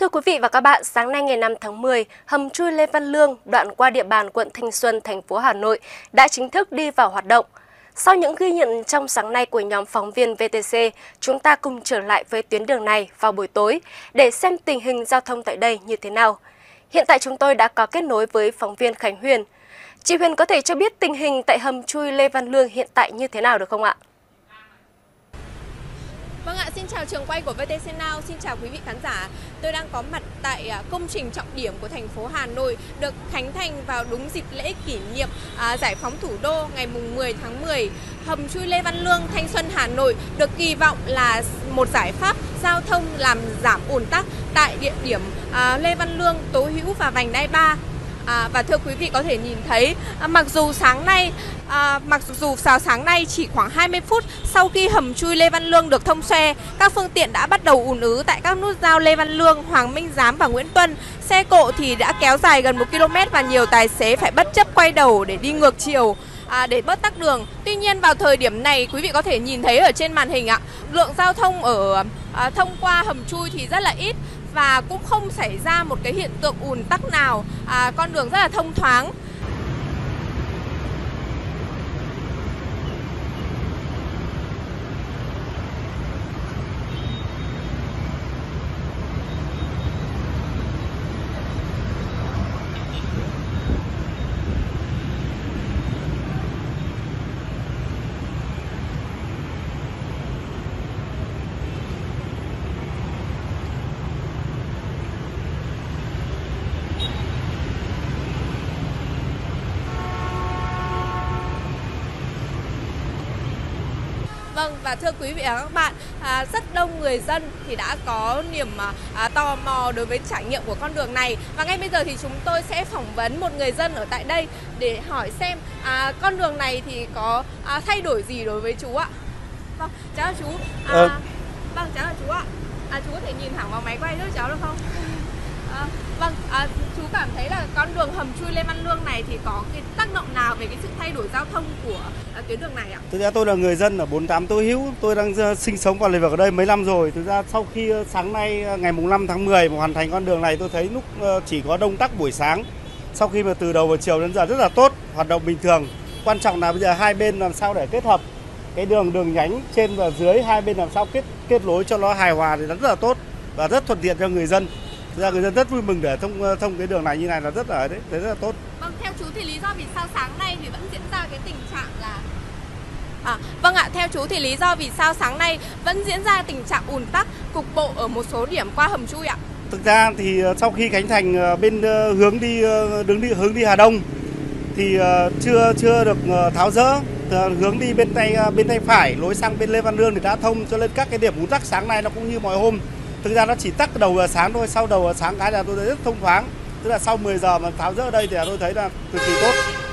Thưa quý vị và các bạn, sáng nay ngày 5 tháng 10, hầm chui Lê Văn Lương, đoạn qua địa bàn quận Thanh Xuân, thành phố Hà Nội đã chính thức đi vào hoạt động. Sau những ghi nhận trong sáng nay của nhóm phóng viên VTC, chúng ta cùng trở lại với tuyến đường này vào buổi tối để xem tình hình giao thông tại đây như thế nào. Hiện tại chúng tôi đã có kết nối với phóng viên Khánh Huyền. Chị Huyền có thể cho biết tình hình tại hầm chui Lê Văn Lương hiện tại như thế nào được không ạ? Vâng ạ, xin chào trường quay của VTC Now, xin chào quý vị khán giả. Tôi đang có mặt tại công trình trọng điểm của thành phố Hà Nội được khánh thành vào đúng dịp lễ kỷ niệm giải phóng thủ đô ngày 10 tháng 10. Hầm chui Lê Văn Lương, Thanh Xuân, Hà Nội được kỳ vọng là một giải pháp giao thông làm giảm ùn tắc tại địa điểm Lê Văn Lương, Tố Hữu và vành đai 3. Và thưa quý vị có thể nhìn thấy, mặc dù sáng nay chỉ khoảng 20 phút sau khi hầm chui Lê Văn Lương được thông xe, các phương tiện đã bắt đầu ùn ứ tại các nút giao Lê Văn Lương, Hoàng Minh Giám và Nguyễn Tuân. Xe cộ thì đã kéo dài gần 1 km và nhiều tài xế phải bất chấp quay đầu để đi ngược chiều để bớt tắc đường. Tuy nhiên vào thời điểm này, quý vị có thể nhìn thấy ở trên màn hình lượng giao thông ở thông qua hầm chui thì rất là ít và cũng không xảy ra một cái hiện tượng ùn tắc nào, con đường rất là thông thoáng. Vâng, và thưa quý vị và các bạn, rất đông người dân thì đã có niềm tò mò đối với trải nghiệm của con đường này. Và ngay bây giờ thì chúng tôi sẽ phỏng vấn một người dân ở tại đây để hỏi xem con đường này thì có thay đổi gì đối với chú ạ. Vâng, cháu là chú. Vâng, cháu là chú ạ. Chú có thể nhìn thẳng vào máy quay giúp cháu được không? Chú cảm thấy là con đường hầm chui Lê Văn Lương này thì có cái tác động nào về cái sự thay đổi giao thông của tuyến đường này ạ? Thực ra tôi là người dân ở 48 Tố Hữu, tôi đang sinh sống và làm việc ở đây mấy năm rồi. Thực ra sau khi sáng nay ngày 5 tháng 10 mà hoàn thành con đường này, tôi thấy lúc chỉ có đông tắc buổi sáng. Sau khi mà từ đầu vào chiều đến giờ rất là tốt, hoạt động bình thường. Quan trọng là bây giờ hai bên làm sao để kết hợp cái đường nhánh trên và dưới, hai bên làm sao kết nối cho nó hài hòa thì rất là tốt và rất thuận tiện cho người dân. Thực ra người dân rất vui mừng để thông cái đường này như này là rất là tốt. Vâng, theo chú thì lý do vì sao sáng nay thì vẫn diễn ra cái tình trạng là vâng ạ, theo chú thì lý do vì sao sáng nay vẫn diễn ra tình trạng ùn tắc cục bộ ở một số điểm qua hầm chui ạ? Thực ra thì sau khi khánh thành bên hướng đi Hà Đông thì chưa được tháo dỡ, hướng đi bên tay phải lối sang bên Lê Văn Lương thì đã thông, cho nên các cái điểm ùn tắc sáng nay nó cũng như mọi hôm. Thực ra nó chỉ tắc đầu giờ sáng thôi, sau đầu giờ sáng cái là tôi thấy rất thông thoáng. Tức là sau 10 giờ mà tháo dỡ ở đây thì tôi thấy là cực kỳ tốt.